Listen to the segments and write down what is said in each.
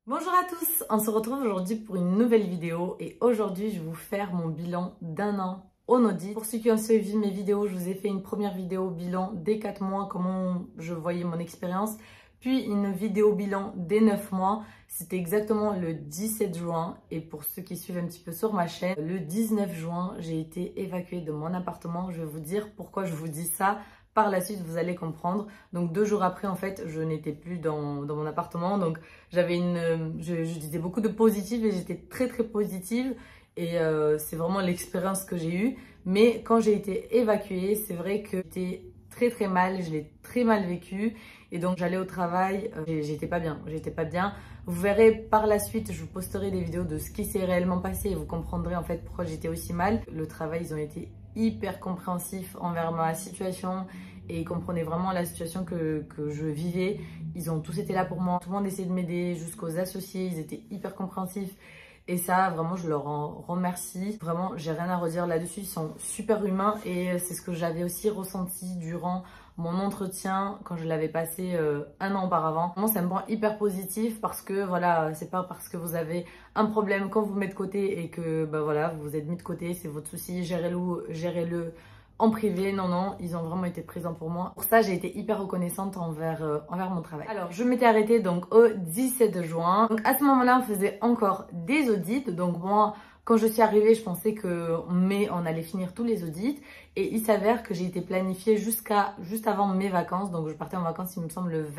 Bonjour à tous, on se retrouve aujourd'hui pour une nouvelle vidéo et aujourd'hui je vais vous faire mon bilan d'un an en audit. Pour ceux qui ont suivi mes vidéos, je vous ai fait une première vidéo bilan des 4 mois, comment je voyais mon expérience, puis une vidéo bilan des 9 mois. C'était exactement le 17 juin et pour ceux qui suivent un petit peu sur ma chaîne, le 19 juin, j'ai été évacuée de mon appartement. Je vais vous dire pourquoi je vous dis ça. Par la suite, vous allez comprendre. Donc 2 jours après, en fait, je n'étais plus dans mon appartement. Donc j'avais je disais beaucoup de positif et j'étais très positive. Et c'est vraiment l'expérience que j'ai eue. Mais quand j'ai été évacuée, c'est vrai que j'étais très mal. Je l'ai très mal vécu. Et donc j'allais au travail, j'étais pas bien. J'étais pas bien. Vous verrez par la suite, je vous posterai des vidéos de ce qui s'est réellement passé et vous comprendrez en fait pourquoi j'étais aussi mal. Le travail, ils ont été hyper compréhensifs envers ma situation et ils comprenaient vraiment la situation que je vivais. Ils ont tous été là pour moi, tout le monde essayait de m'aider, jusqu'aux associés, ils étaient hyper compréhensifs. Et ça, vraiment, je leur en remercie. Vraiment, j'ai rien à redire là-dessus. Ils sont super humains et c'est ce que j'avais aussi ressenti durant mon entretien quand je l'avais passé un an auparavant. Vraiment, c'est un point hyper positif parce que voilà, c'est pas parce que vous avez un problème qu'on vous met de côté et que bah voilà, vous vous êtes mis de côté, c'est votre souci, gérez-le en privé. Non, ils ont vraiment été présents pour moi. Pour ça, j'ai été hyper reconnaissante envers mon travail. Alors, je m'étais arrêtée donc au 17 juin. Donc à ce moment-là, on faisait encore des audits. Donc moi, quand je suis arrivée, je pensais qu'en mai, on allait finir tous les audits. Et il s'avère que j'ai été planifiée juste avant mes vacances. Donc je partais en vacances, il me semble, le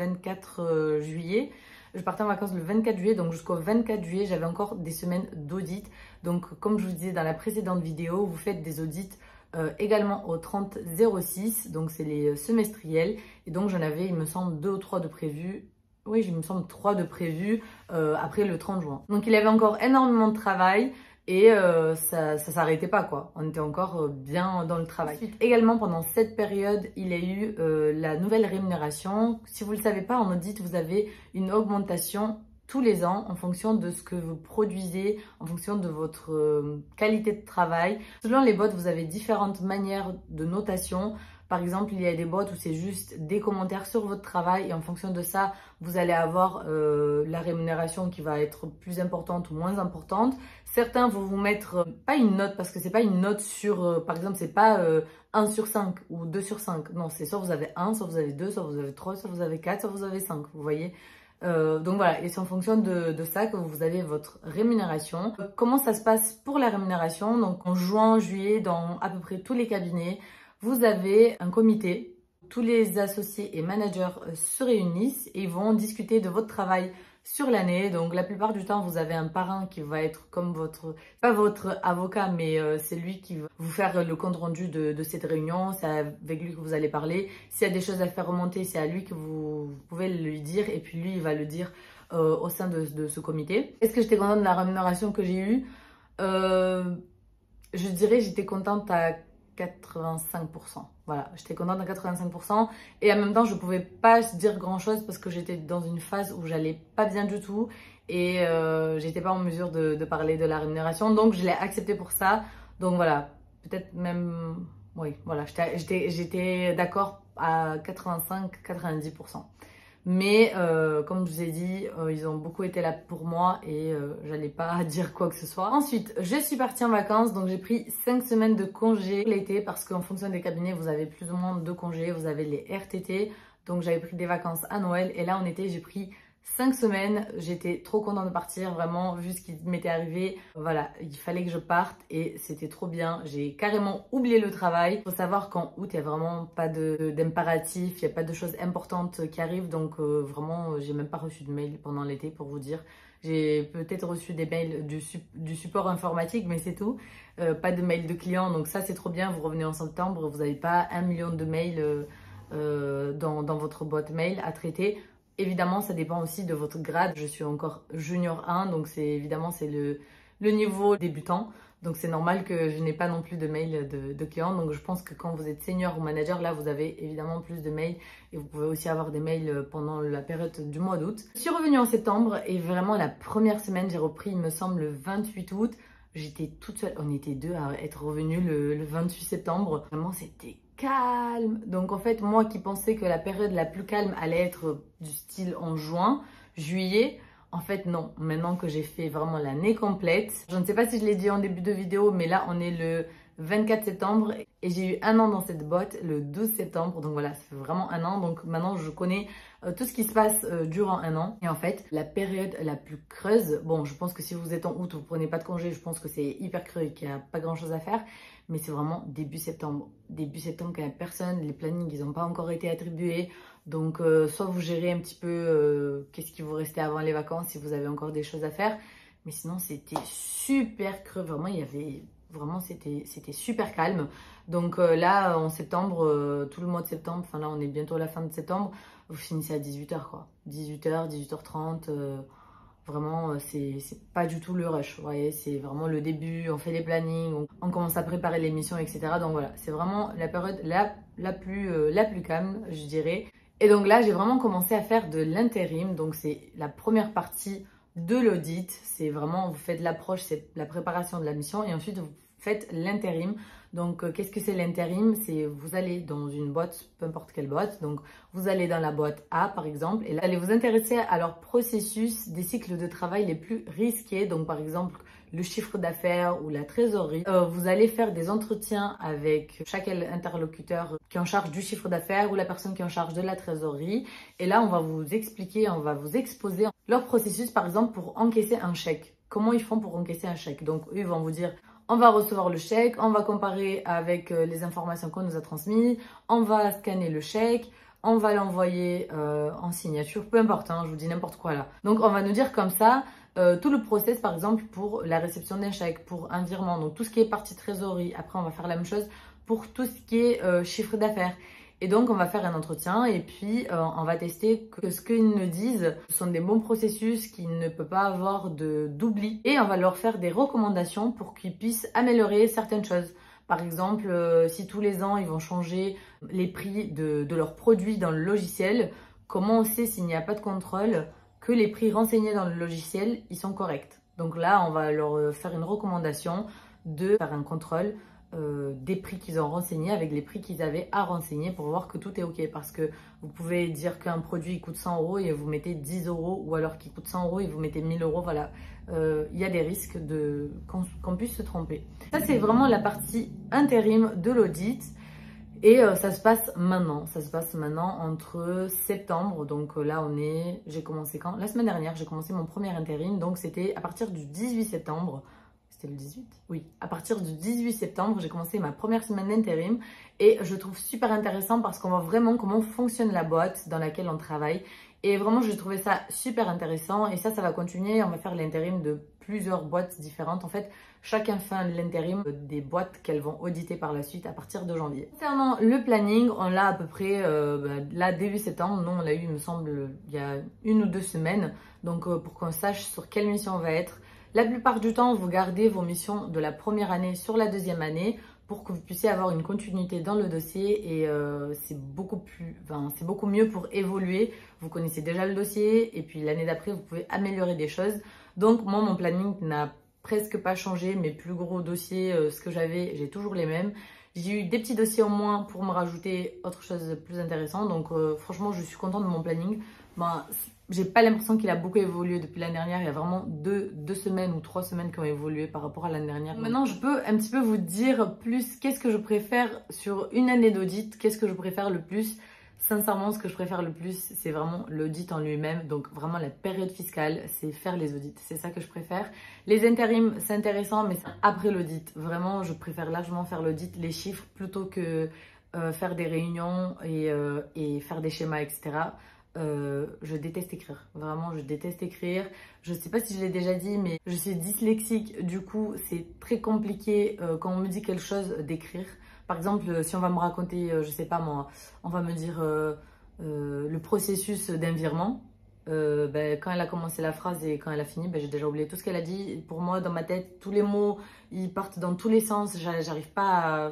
24 juillet. Je partais en vacances le 24 juillet, donc jusqu'au 24 juillet, j'avais encore des semaines d'audit. Donc comme je vous disais dans la précédente vidéo, vous faites des audits également au 30-06, donc c'est les semestriels. Et donc j'en avais, il me semble, 2 ou 3 de prévus. Oui, il me semble 3 de prévus après le 30 juin. Donc il y avait encore énormément de travail. Et ça s'arrêtait pas quoi, on était encore bien dans le travail. Ensuite, également pendant cette période, il y a eu la nouvelle rémunération. Si vous ne le savez pas, en audit, vous avez une augmentation tous les ans en fonction de ce que vous produisez, en fonction de votre qualité de travail. Selon les boîtes, vous avez différentes manières de notation. Par exemple, il y a des boîtes où c'est juste des commentaires sur votre travail et en fonction de ça, vous allez avoir la rémunération qui va être plus importante ou moins importante. Certains vont vous mettre pas une note parce que c'est pas une note sur, par exemple, c'est pas 1 sur 5 ou 2 sur 5. Non, c'est soit vous avez 1, soit vous avez 2, soit vous avez 3, soit vous avez 4, soit vous avez 5. Vous voyez? Donc voilà, et c'est en fonction de ça que vous avez votre rémunération. Comment ça se passe pour la rémunération? Donc en juin, juillet, dans à peu près tous les cabinets, vous avez un comité. Tous les associés et managers se réunissent et vont discuter de votre travail sur l'année. Donc la plupart du temps, vous avez un parrain qui va être comme pas votre avocat, mais c'est lui qui va vous faire le compte rendu de cette réunion. C'est avec lui que vous allez parler. S'il y a des choses à faire remonter, c'est à lui que vous pouvez lui dire et puis lui, il va le dire au sein de ce comité. Est-ce que j'étais contente de la rémunération que j'ai eue? Je dirais j'étais contente à 85%. Voilà, j'étais contente à 85% et en même temps je pouvais pas dire grand chose parce que j'étais dans une phase où j'allais pas bien du tout et j'étais pas en mesure de parler de la rémunération, donc je l'ai accepté pour ça. Donc voilà, peut-être même, oui, voilà, j'étais d'accord à 85-90%. Mais comme je vous ai dit, ils ont beaucoup été là pour moi et j'allais pas dire quoi que ce soit. Ensuite, je suis partie en vacances, donc j'ai pris 5 semaines de congé l'été parce qu'en fonction des cabinets, vous avez plus ou moins de congés. Vous avez les RTT, donc j'avais pris des vacances à Noël et là en été, j'ai pris 5 semaines. J'étais trop contente de partir, vraiment, vu ce qui m'était arrivé. Voilà, il fallait que je parte et c'était trop bien. J'ai carrément oublié le travail. Il faut savoir qu'en août, il n'y a vraiment pas d'impératif, il n'y a pas de choses importantes qui arrivent. Donc vraiment, j'ai même pas reçu de mail pendant l'été pour vous dire. J'ai peut-être reçu des mails du support informatique, mais c'est tout. Pas de mails de clients, donc ça c'est trop bien. Vous revenez en septembre, vous n'avez pas 1 million de mails dans votre boîte mail à traiter. Évidemment, ça dépend aussi de votre grade. Je suis encore junior 1, donc évidemment c'est le niveau débutant. Donc c'est normal que je n'ai pas non plus de mails de clients. Donc je pense que quand vous êtes senior ou manager, là vous avez évidemment plus de mails. Et vous pouvez aussi avoir des mails pendant la période du mois d'août. Je suis revenue en septembre et vraiment la première semaine, j'ai repris, il me semble, le 28 août. J'étais toute seule, on était 2 à être revenus le 28 septembre. Vraiment c'était calme. Donc en fait, moi qui pensais que la période la plus calme allait être du style en juin, juillet, En fait, non. Maintenant que j'ai fait vraiment l'année complète, je ne sais pas si je l'ai dit en début de vidéo, mais là, on est le 24 septembre et j'ai eu un an dans cette boîte le 12 septembre. Donc voilà, ça fait vraiment un an. Donc maintenant, je connais tout ce qui se passe durant un an. Et en fait, la période la plus creuse, bon, je pense que si vous êtes en août, vous prenez pas de congé, je pense que c'est hyper creux et qu'il n'y a pas grand chose à faire. Mais c'est vraiment début septembre. Début septembre, quand il n'y a personne, les plannings, ils n'ont pas encore été attribués. Donc, soit vous gérez un petit peu qu'est-ce qui vous restait avant les vacances si vous avez encore des choses à faire. Mais sinon, c'était super creux. Vraiment, il y avait... Vraiment, c'était super calme. Donc là, en septembre, tout le mois de septembre, enfin là, on est bientôt à la fin de septembre, vous finissez à 18h, quoi. 18h, 18h30. Vraiment, c'est pas du tout le rush, vous voyez, c'est vraiment le début, on fait les plannings, on commence à préparer l'émission, etc. Donc voilà, c'est vraiment la période la plus calme, je dirais. Et donc là, j'ai vraiment commencé à faire de l'intérim, donc c'est la première partie de l'audit. C'est vraiment, vous faites l'approche, c'est la préparation de la mission et ensuite vous faites l'intérim. Donc, qu'est-ce que c'est l'intérim? C'est vous allez dans une boîte, peu importe quelle boîte. Donc, vous allez dans la boîte A, par exemple, et là, vous allez vous intéresser à leur processus des cycles de travail les plus risqués. Donc, par exemple, le chiffre d'affaires ou la trésorerie. Vous allez faire des entretiens avec chaque interlocuteur qui est en charge du chiffre d'affaires ou la personne qui est en charge de la trésorerie. Et là, on va vous expliquer, on va vous exposer leur processus, par exemple, pour encaisser un chèque. Comment ils font pour encaisser un chèque? Donc, eux, ils vont vous dire... On va recevoir le chèque, on va comparer avec les informations qu'on nous a transmises, on va scanner le chèque, on va l'envoyer en signature, peu importe, hein, je vous dis n'importe quoi là. Donc on va nous dire comme ça tout le process par exemple pour la réception d'un chèque, pour un virement, donc tout ce qui est partie trésorerie. Après on va faire la même chose pour tout ce qui est chiffre d'affaires. Et donc, on va faire un entretien et puis on va tester que ce qu'ils nous disent sont des bons processus, qu'il ne peut pas avoir d'oubli. Et on va leur faire des recommandations pour qu'ils puissent améliorer certaines choses. Par exemple, si tous les ans, ils vont changer les prix de leurs produits dans le logiciel, comment on sait s'il n'y a pas de contrôle que les prix renseignés dans le logiciel, ils sont corrects. Donc là, on va leur faire une recommandation de faire un contrôle des prix qu'ils ont renseignés avec les prix qu'ils avaient à renseigner pour voir que tout est ok, parce que vous pouvez dire qu'un produit coûte 100 € et vous mettez 10 € ou alors qu'il coûte 100 € et vous mettez 1000 €, voilà, il y a des risques qu'on puisse se tromper. Ça c'est vraiment la partie intérim de l'audit et ça se passe maintenant, entre septembre, donc là j'ai commencé quand? La semaine dernière j'ai commencé mon premier intérim, donc c'était à partir du 18 septembre. C'est le 18? Oui. À partir du 18 septembre, j'ai commencé ma première semaine d'intérim et je trouve super intéressant parce qu'on voit vraiment comment fonctionne la boîte dans laquelle on travaille. Et vraiment, j'ai trouvé ça super intéressant et ça va continuer. On va faire l'intérim de plusieurs boîtes différentes. En fait, chacun fait l'intérim des boîtes qu'elles vont auditer par la suite à partir de janvier. Concernant le planning, on l'a à peu près là début septembre. Nous, on l'a eu, il me semble, il y a 1 ou 2 semaines. Donc, pour qu'on sache sur quelle mission on va être. La plupart du temps, vous gardez vos missions de la première année sur la deuxième année pour que vous puissiez avoir une continuité dans le dossier et c'est beaucoup mieux pour évoluer. Vous connaissez déjà le dossier et puis l'année d'après, vous pouvez améliorer des choses. Donc moi, mon planning n'a presque pas changé. Mes plus gros dossiers, ce que j'avais, j'ai toujours les mêmes. J'ai eu des petits dossiers en moins pour me rajouter autre chose de plus intéressant. Donc franchement, je suis contente de mon planning. J'ai pas l'impression qu'il a beaucoup évolué depuis l'année dernière. Il y a vraiment 2 semaines ou 3 semaines qui ont évolué par rapport à l'année dernière. Maintenant, je peux un petit peu vous dire plus qu'est-ce que je préfère sur une année d'audit, qu'est-ce que je préfère le plus. Sincèrement, ce que je préfère le plus, c'est vraiment l'audit en lui-même. Donc vraiment la période fiscale, c'est faire les audits. C'est ça que je préfère. Les intérims, c'est intéressant, mais c'est après l'audit. Vraiment, je préfère largement faire l'audit, les chiffres, plutôt que faire des réunions et faire des schémas, etc. Je déteste écrire, vraiment je déteste écrire. Je sais pas si je l'ai déjà dit, mais je suis dyslexique, du coup c'est très compliqué quand on me dit quelque chose d'écrire. Par exemple, si on va me raconter, je sais pas moi, on va me dire le processus d'un virement, quand elle a commencé la phrase et quand elle a fini, j'ai déjà oublié tout ce qu'elle a dit. Pour moi, dans ma tête, tous les mots ils partent dans tous les sens, j'arrive pas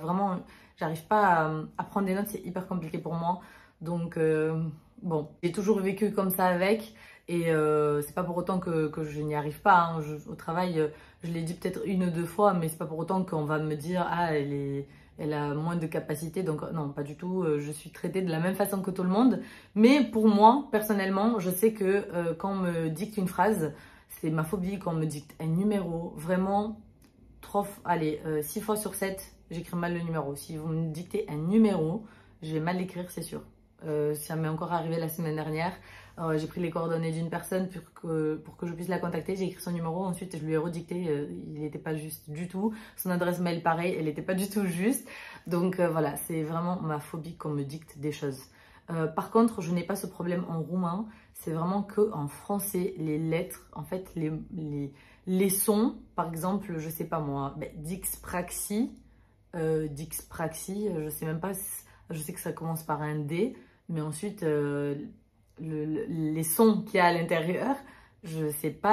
à prendre des notes, c'est hyper compliqué pour moi. Donc bon, j'ai toujours vécu comme ça avec et c'est pas pour autant que je n'y arrive pas. Hein. Au travail, je l'ai dit peut-être 1 ou 2 fois, mais c'est pas pour autant qu'on va me dire « Ah, elle elle a moins de capacité. Donc non, pas du tout. Je suis traitée de la même façon que tout le monde. Mais pour moi, personnellement, je sais que quand on me dicte une phrase, c'est ma phobie quand on me dicte un numéro. Vraiment, 6 fois sur 7, j'écris mal le numéro. Si vous me dictez un numéro, je vais mal l'écrire, c'est sûr. Ça m'est encore arrivé la semaine dernière. J'ai pris les coordonnées d'une personne pour que je puisse la contacter. J'ai écrit son numéro, ensuite je lui ai redicté. Il n'était pas juste du tout. Son adresse mail, pareil, elle n'était pas du tout juste. Donc voilà, c'est vraiment ma phobie qu'on me dicte des choses. Par contre, je n'ai pas ce problème en roumain. C'est vraiment qu'en français, les lettres, en fait, les sons, par exemple, je sais pas moi, dixpraxie, je sais même pas, je sais que ça commence par un D, mais ensuite, les sons qu'il y a à l'intérieur, je sais pas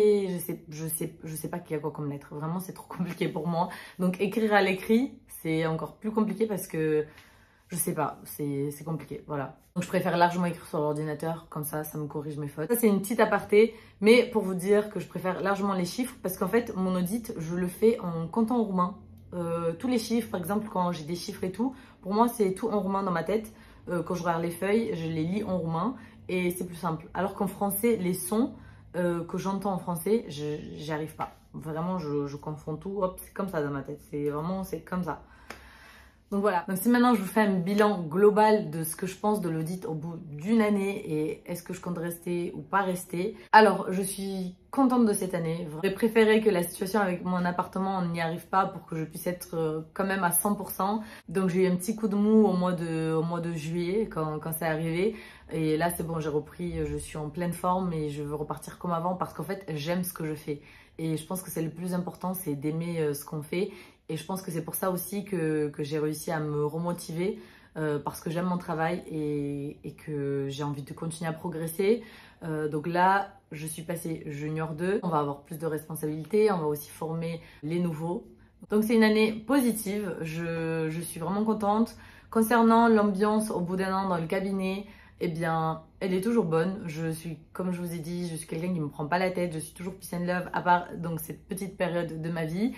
je sais pas qu'il y a quoi comme lettre. Vraiment, c'est trop compliqué pour moi. Donc, écrire à l'écrit, c'est encore plus compliqué parce que je sais pas, c'est compliqué, voilà. Donc je préfère largement écrire sur l'ordinateur, comme ça me corrige mes fautes. Ça c'est une petite aparté, mais pour vous dire que je préfère largement les chiffres, parce qu'en fait mon audit, je le fais en comptant en roumain. Tous les chiffres, par exemple quand j'ai des chiffres et tout, pour moi c'est tout en roumain dans ma tête. Quand je regarde les feuilles, je les lis en roumain et c'est plus simple. Alors qu'en français, les sons que j'entends en français, j'y arrive pas. Vraiment, je confonds tout, hop, c'est comme ça dans ma tête, c'est comme ça. Donc voilà, donc si maintenant je vous fais un bilan global de ce que je pense de l'audit au bout d'une année et est-ce que je compte rester ou pas rester. Alors je suis contente de cette année, j'aurais préféré que la situation avec mon appartement on n'y arrive pas pour que je puisse être quand même à 100%. Donc j'ai eu un petit coup de mou au mois de juillet quand c'est arrivé. Et là c'est bon, j'ai repris, je suis en pleine forme et je veux repartir comme avant parce qu'en fait j'aime ce que je fais. Et je pense que c'est le plus important, c'est d'aimer ce qu'on fait. Et je pense que c'est pour ça aussi que j'ai réussi à me remotiver parce que j'aime mon travail et que j'ai envie de continuer à progresser. Donc là, je suis passée junior 2. On va avoir plus de responsabilités, on va aussi former les nouveaux. Donc c'est une année positive, je suis vraiment contente. Concernant l'ambiance au bout d'un an dans le cabinet, eh bien, elle est toujours bonne. Comme je vous ai dit, je suis quelqu'un qui ne me prend pas la tête. Je suis toujours peace and love, à part donc cette petite période de ma vie.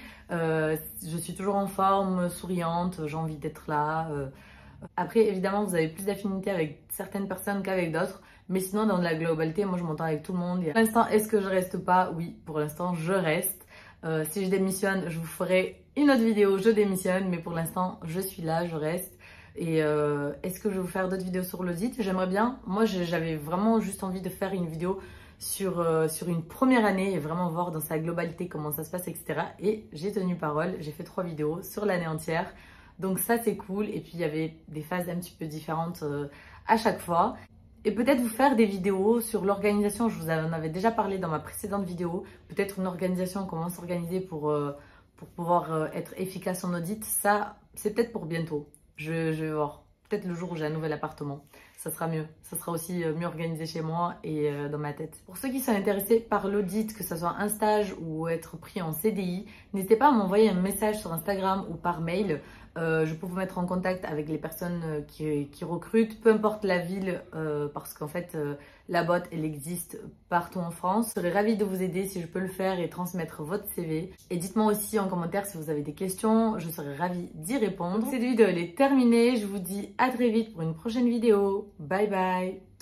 Je suis toujours en forme, souriante, j'ai envie d'être là. Après, évidemment, vous avez plus d'affinité avec certaines personnes qu'avec d'autres. Mais sinon, dans la globalité, moi, je m'entends avec tout le monde. Pour l'instant, est-ce que je reste pas? Oui, pour l'instant, je reste. Si je démissionne, je vous ferai une autre vidéo, je démissionne. Mais pour l'instant, je suis là, je reste. Et est-ce que je vais vous faire d'autres vidéos sur l'audit? J'aimerais bien. Moi, j'avais vraiment juste envie de faire une vidéo sur une première année et vraiment voir dans sa globalité comment ça se passe, etc. Et j'ai tenu parole. J'ai fait 3 vidéos sur l'année entière. Donc ça, c'est cool. Et puis, il y avait des phases un petit peu différentes à chaque fois. Et peut-être vous faire des vidéos sur l'organisation. Je vous en avais déjà parlé dans ma précédente vidéo. Peut-être une organisation, comment s'organiser pour pouvoir être efficace en audit. Ça, c'est peut-être pour bientôt. Je vais voir. Peut-être le jour où j'ai un nouvel appartement, ça sera mieux. Ça sera aussi mieux organisé chez moi et dans ma tête. Pour ceux qui sont intéressés par l'audit, que ce soit un stage ou être pris en CDI, n'hésitez pas à m'envoyer un message sur Instagram ou par mail. Je peux vous mettre en contact avec les personnes qui recrutent, peu importe la ville, parce qu'en fait, la boîte, elle existe partout en France. Je serais ravie de vous aider si je peux le faire et transmettre votre CV. Et dites-moi aussi en commentaire si vous avez des questions, je serais ravie d'y répondre. Cette vidéo, elle est terminée. Je vous dis à très vite pour une prochaine vidéo. Bye bye!